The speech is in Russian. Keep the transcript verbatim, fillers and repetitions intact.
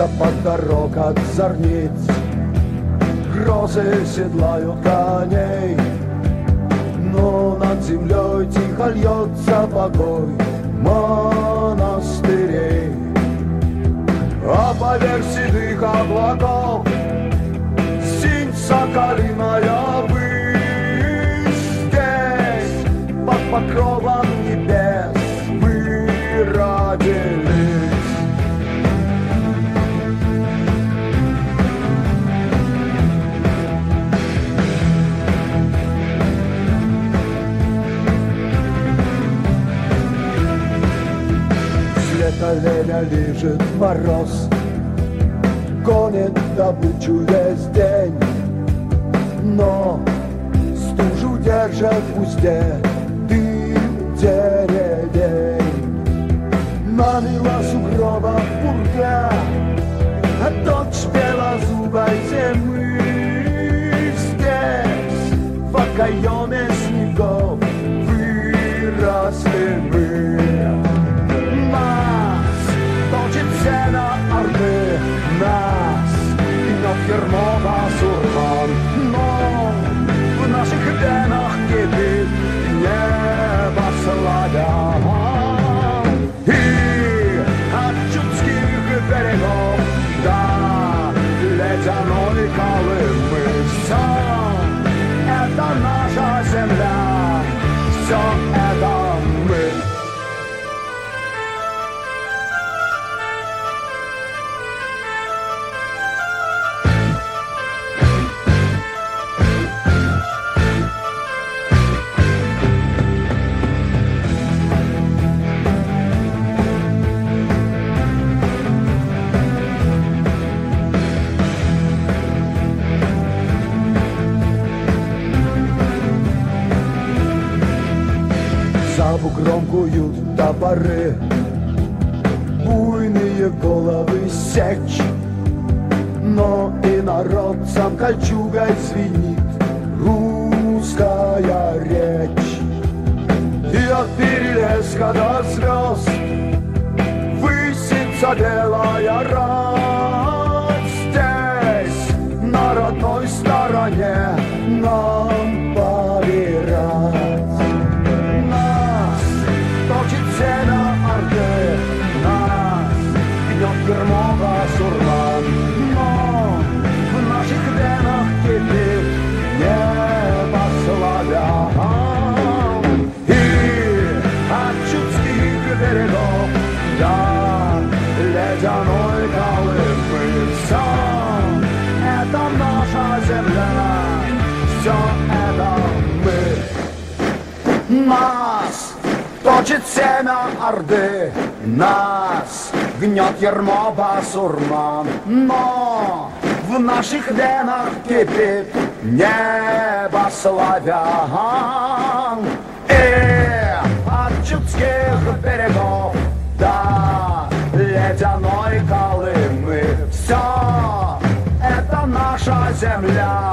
запах дорог от зорниц, грозы седлают коней, но над землей тихо льется покой монастырей. А поверх седых облаков синь соколиная высь. Здесь под покровом небес мы родились. Вслед оленя лежит мороз, гонит добычу весь день, но стужу держат в узде дым деревень. Намила сугроба пурга, а дочь белозубой зимы. Здесь в окоеме снегов выросли мы. Нас точит сено орды, нас гнет ермо басурман, но в наших венах кипит небо славян. И от чудских берегов до ледяной Колымы все это наша земля, все это мы. За бугром куют топоры, буйные головы сечь, но и народцам кольчугой звенит русская речь. И от перелеска до звезд высится белая рать. Здесь, на родной стороне, нам повирать. Сено орды, нас гнет ермо басурман, но в наших венах кипит небо славян. И от чудских берегов до ледяной Колымы все это наша земля, все это мы. Нас точит семя орды, нас гнет ермо басурман, но в наших венах кипит небо славян. И от чудских берегов до ледяной Колымы все это наша земля,